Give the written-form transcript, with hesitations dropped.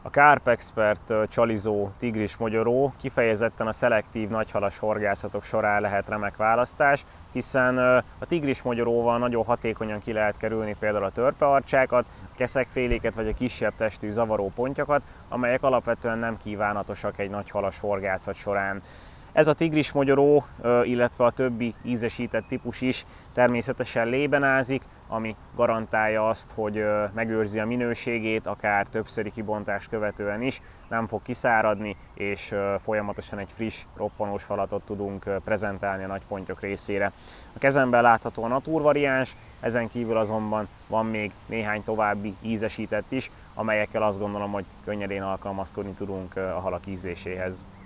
A Carp Expert csalizó tigris mogyoró kifejezetten a szelektív nagyhalas horgászatok során lehet remek választás, hiszen a tigris mogyoróval nagyon hatékonyan ki lehet kerülni például a törpearcsákat, a keszegféléket vagy a kisebb testű zavaró pontyakat, amelyek alapvetően nem kívánatosak egy nagyhalas horgászat során. Ez a tigris mogyoró, illetve a többi ízesített típus is természetesen lében ázik, ami garantálja azt, hogy megőrzi a minőségét, akár többszöri kibontást követően is, nem fog kiszáradni, és folyamatosan egy friss, roppanós falatot tudunk prezentálni a nagypontyok részére. A kezemben látható a natur variáns, ezen kívül azonban van még néhány további ízesített is, amelyekkel azt gondolom, hogy könnyedén alkalmazkodni tudunk a halak ízléséhez.